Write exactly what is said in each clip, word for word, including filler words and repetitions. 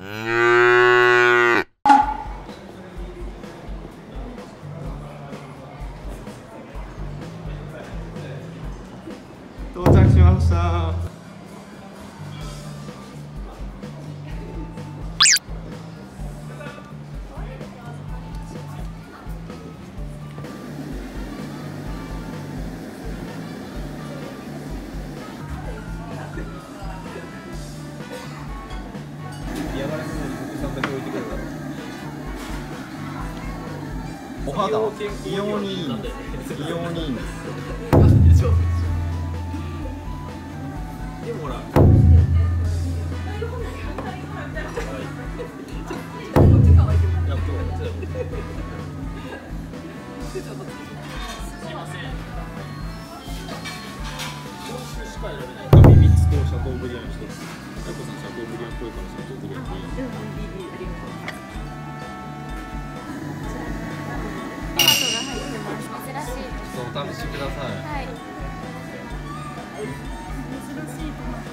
到着しました。 嫌がらせの服さんだけ置いてくれた。 お肌美容にいいんです。美容にいいんです。 でもほら。紙みっつとシャトーブリアンひとつ。タイコさんシャトーブリアンっぽいからシャトーブリアンでいい。 トマトが入ってます。珍しい。 そうお試しください。 はい。珍しいトマト。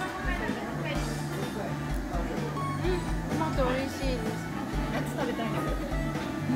うん、トマト美味しいです。夏食べたいんだけど。ね。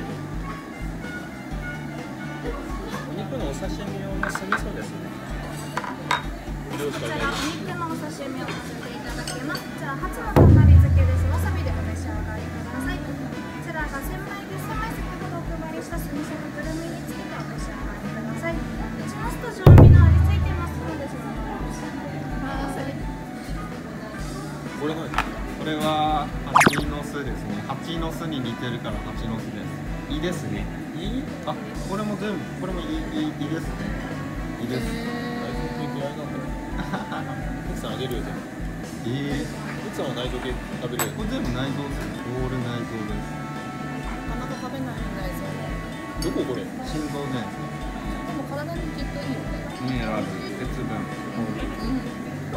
お肉のお刺身用の酢味噌ですね。 こちらお肉のお刺身をさせていただきます。こちら初のたまり漬けです。わさびでお召し上がりください。こちらが千枚です。千枚先ほどお配りした酢味噌のくるみにつけてお召し上がりください。うちのスタジオ味の味付いてますので、そのままお召し上がりください。 これ何？ これは蜂の巣ですね。蜂の巣に似てるから蜂の巣です。いいですね。いい？あ、これも全部これもいいいいいいですね。いいです。 内臓系嫌いなんだよ。奥さんあげるよ。 ええ。 奥さんは内臓系食べるよ。 これ全部内臓ですね。オール内臓です。 なかなか食べない内臓ね。 どここれ？ 心臓じゃないですか。 でも体にきっといいよね。 ミネラル、鉄分。 うん。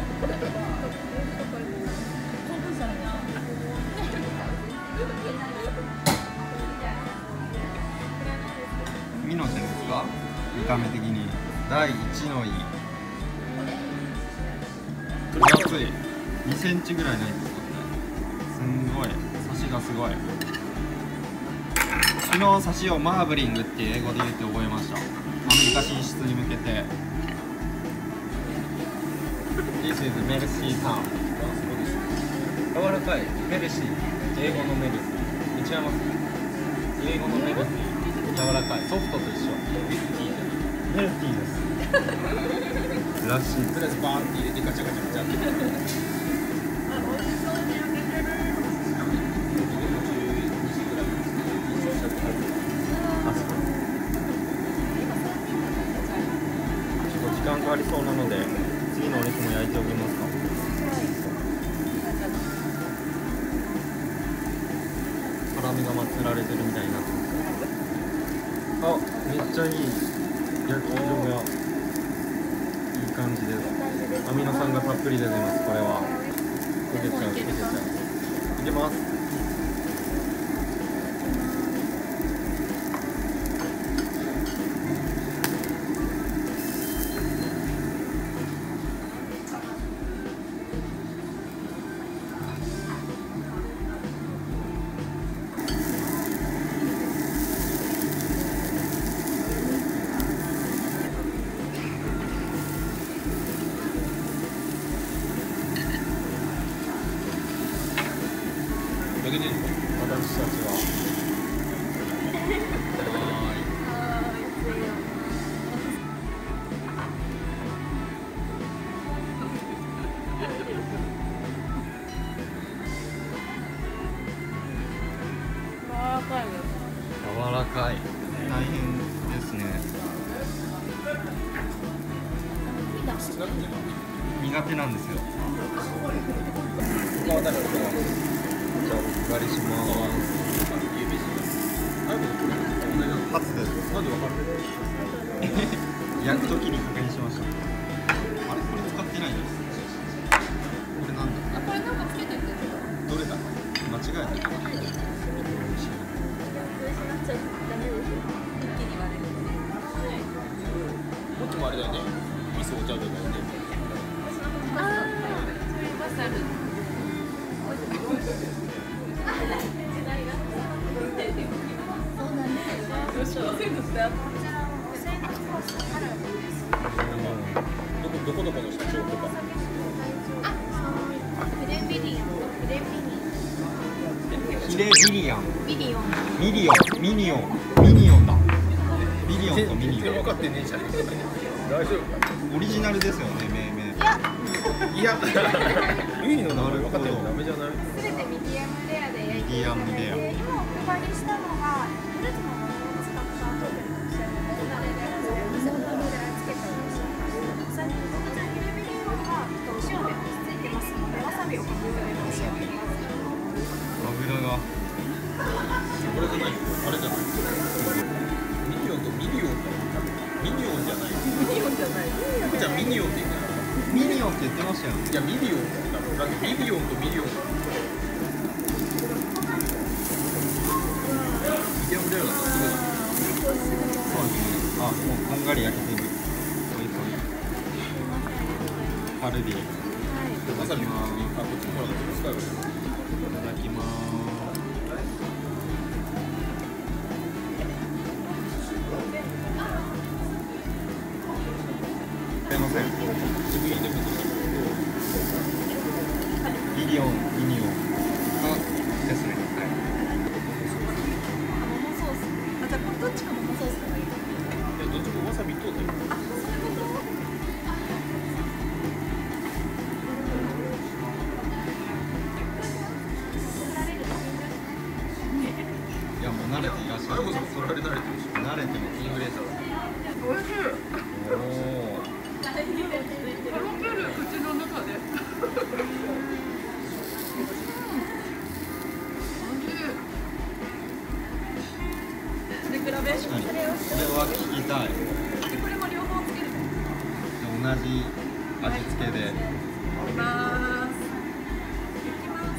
ミノセンですか？見た目的にだいいちのい。分厚い。にセンチぐらいないですか？すんごい。サシがすごい。昨日サシをマーブリングって英語で言って覚えました。アメリカ進出に向けて。This is メルシータウン。柔らかい。メルシー。英語のメルシー。違います。英語のメルシー。柔らかい。ソフトと一緒。メルティーです。らしい。 とりあえずバーって入れてガチャガチャガチャって。 時間かかりそうなので次のお肉も焼いておきますか。辛みが祀られてるみたいになってます。あ、めっちゃいい焼き色がいい感じです。アミノ酸がたっぷり出てます。これは焦げちゃう焦げちゃう。いけます。 焼けてるの？ 私たちは柔らかい。大変ですね。苦手なんですよ。 他は誰だろう？ じゃあお配りします。初です。 なんでわかる？ 焼くときに確認しました。あれこれ使ってないです。これなんだ。 あ、これなんかつけてるけど。 どれだ。間違えた。 もっともあれだよね。味噌お茶とかね。 ああ、それバサル。 どこどこどこの社長とか。 あ、フレビリオン、フレビヒレビリアン、 リビリオン。 ミリオン、ミニオン、ミニオンだ。ミリオンとミニオン。 全然分かってねえじゃん。大丈夫か。 オリジナルですよね、命名。 いや、 いや、ユイの名前分かってるのダメじゃない。 すべてミディアムレアで焼いているためミディアムレで、今お配りしたのがフルーツのものを使ったトークのセットで、誰でもそれをつけてお召し上がりください。こちらヒレビリオンは塩で落ち着いてますので、わさびをかけてお召し上がりください。 油が。 これじゃない。あれじゃない。ミニオンとミリオンだ。ミニオンじゃない。ミニオンじゃない。じゃあミニオンって言うから。 ミニオンって言ってましたよね。 いやミリオンだよ。だってミリオンとミリオン。ミディアムレアだったらすごい。 そうですね。あ、もうこんがり焼けてる。おいしそう。カルビ。いわさびもあ、こっちもらって使うよ。 ただきます。すいません。 次でもミリオン、ミニオン。あ、ですね。はい。 桃ソース。あ、じゃあどっちか桃ソースがいい。 いやどっちもわさびとだよ。 あ、そういうこと。 いや、もう慣れていらっしゃる。 あれもそれ慣れてるし。 慣れてます。 インフルエンザだ。 おいしい。 おお。 とろける口の中で。で、グラデーション。 これは聞きたい。 これも両方つける。 同じ味付けで。 いきます。いきます。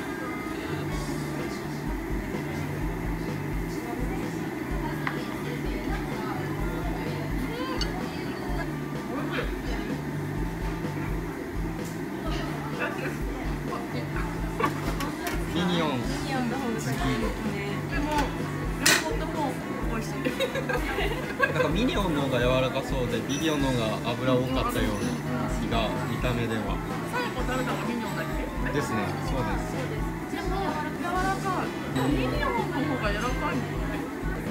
ミニオン。 ミニオンの方が好きですね。でも両方とも美味しい。 なんかミニオンの方が柔らかそうで、ビリオンの方が油多かったような気が見た目では。 最後食べたのがミニオンだっけ？ ですね。そうです。 でも柔らかい。ミニオンの方が柔らかいんだよね。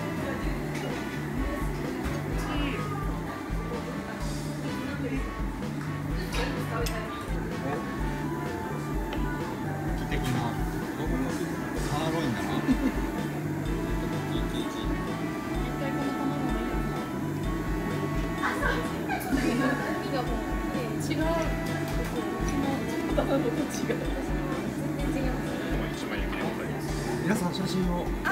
奇跡なサーロインだな。 違う。卵と違う。全然違う。 一枚焼きでございます。 皆さん写真を。 あ、はい。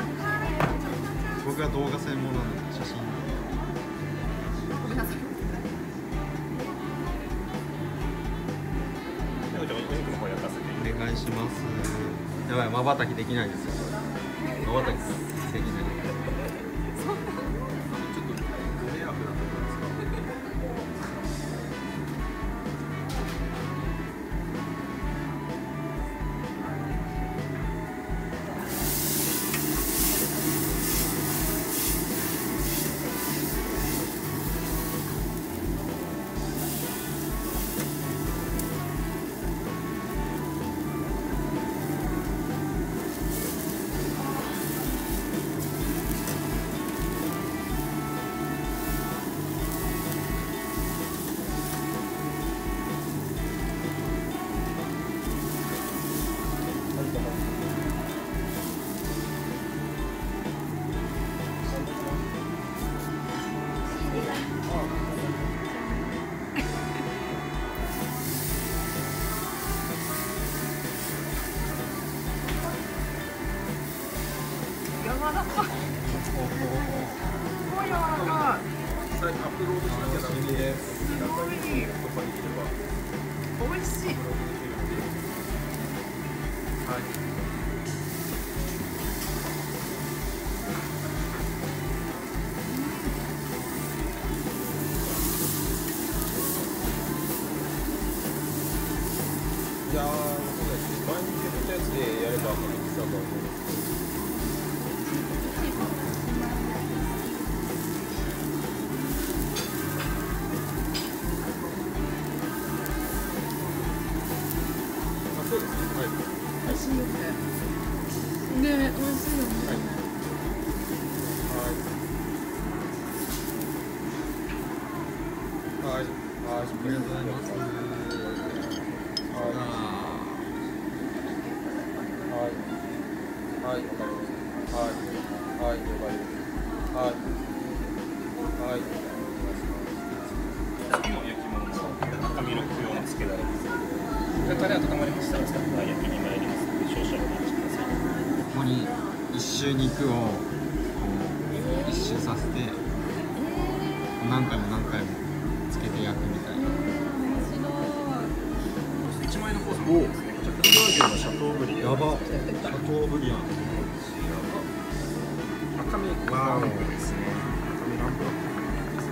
僕は動画専門なので写真。 ごめんなさい。 でもじゃあお肉の方焼かせて。 お願いします。やばい、瞬きできないですよ。瞬きできない。 ちょっとご迷惑だと思いますか。 柔らかい。すごい柔らかい。 最近アップロードしなきゃダメです。 すごい。 とかできれば。 美味しい。 はい。いやー、そうですね。前に言ったやつで、 バーかピザバーあ、そうですね。はい。 美味しいよね。ね、美味しいよね。 はい。はい。はい。ありがとうございます。はい。はい、わかりました。はい。はい、了解です。はい。はい。 次の焼き物の赤身の不要のつけだれです。タレ温まりましたら、焼きに参りますので、少々お待ちください。 ここに一周肉をこう一周させて何回も何回もつけて焼くみたいな。 いちまいのコースもですね、こちら黒毛和牛のシャトーブリアン。 やば。シャトーブリアン。 赤身ランプですね。赤身ランプですね。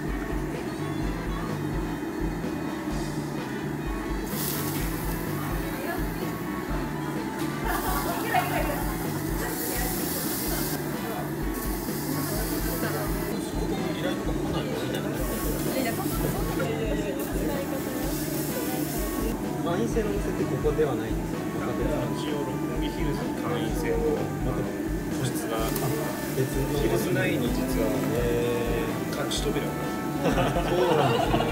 依頼とか来ないの？会員制のお店ってここではないんですか？ 一応六本木ヒルズ会員制の個室が別のヒルズ内に実はえ隠し扉がー、そうなんですね。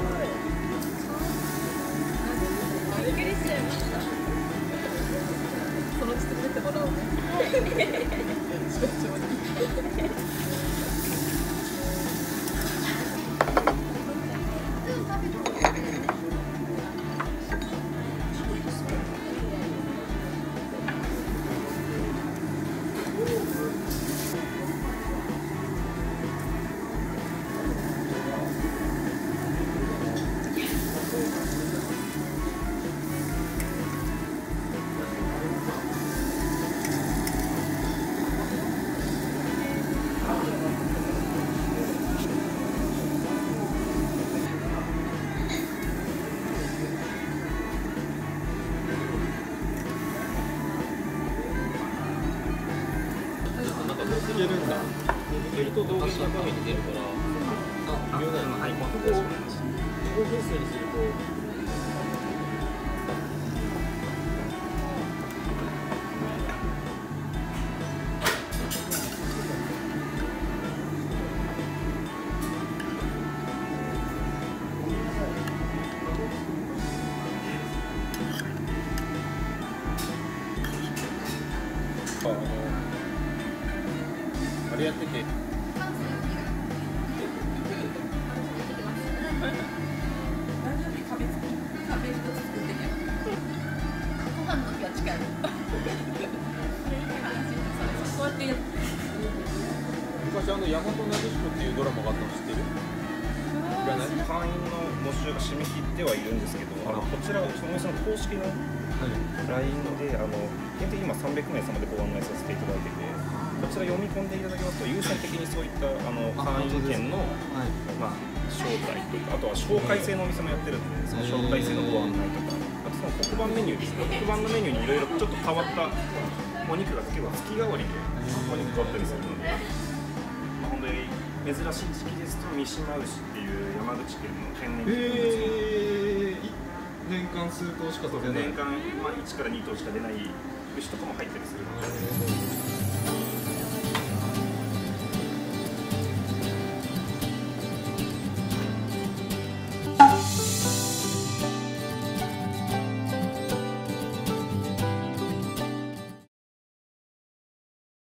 びっくりしちゃいました。そのうち連れてもらおうね。社長に。 いけるんだ。 ベルト動画の画面に出るから、 あ、 両面のはい、ここここ分数にすると。あのあれやってて。昔あの大和なでしこっていうドラマがあったの知ってる？ 会員の募集が締め切ってはいるんですけど、あのこちら、そのお店の公式の ライン で、あの限定今さんびゃくめい様でご案内させていただいてて、こちら読み込んでいただきますと、優先的にそういったあの会員券の、 はい、 まあ、招待とか、あとは紹介制のお店もやってるので、その紹介制のご案内とか、あとその黒板メニューですね、黒板のメニューにいろいろちょっと変わったお肉が結構月替わりでお肉買ったりするので、まあ、本当に珍しい時期ですと三島牛っていう山口県の天然えー、年間数頭しか取れない。 年間、まあ、いちからに頭しか出ない牛とかも入ったりするので。